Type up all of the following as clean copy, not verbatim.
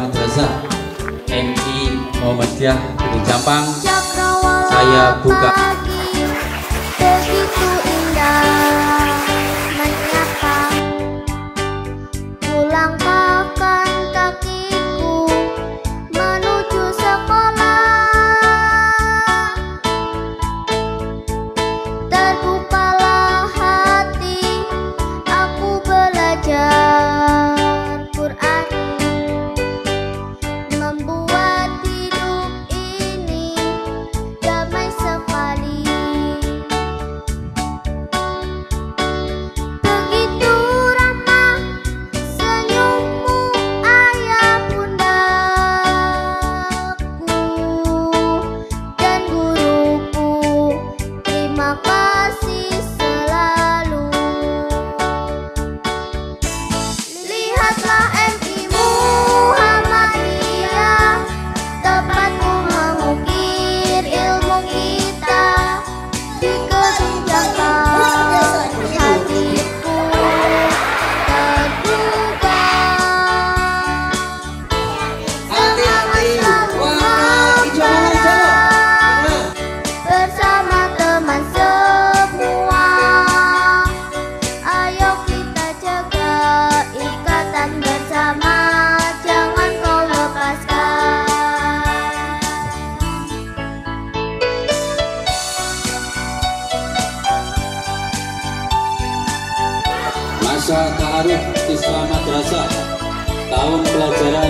Madrasah MI Muhammadiyah Gunung Jampang. Saya buka. Begitu indah menyapa, langkahkan kakiku menuju sekolah. Terbukalah hati, aku belajar Quran, membuat hidup ini damai sekali. Begitu ramah senyummu ayah bundaku dan guruku, terima kasih selalu. Lihatlah MI Muhammadiyah, tempatku mengukir ilmu kita di gedung Jampang. Hatiku terbuka, semangat selalu membara bersama teman semua. Ayo kita jaga ikatan bersama, jangan kau lepaskan. Masa Ta'aruf Islam Madrasah tahun pelajaran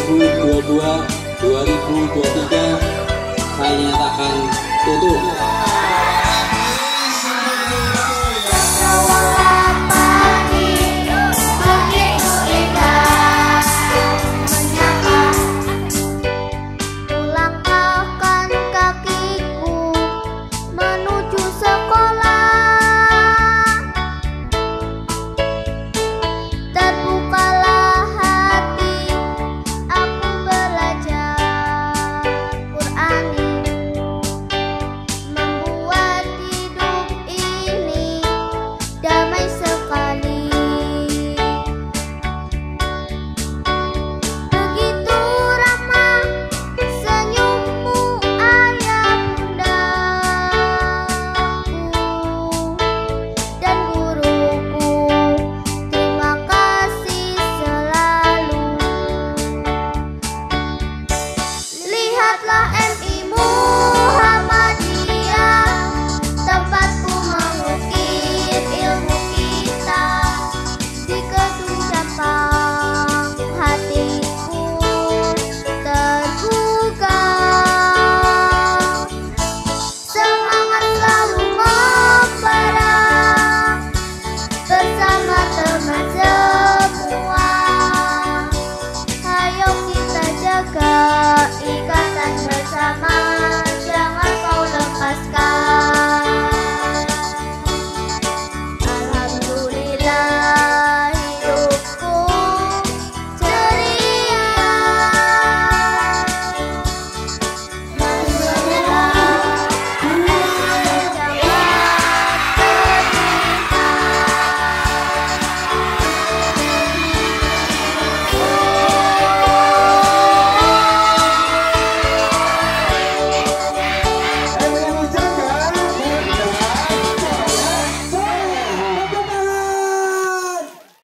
2022-2023 saya nyatakan tutup.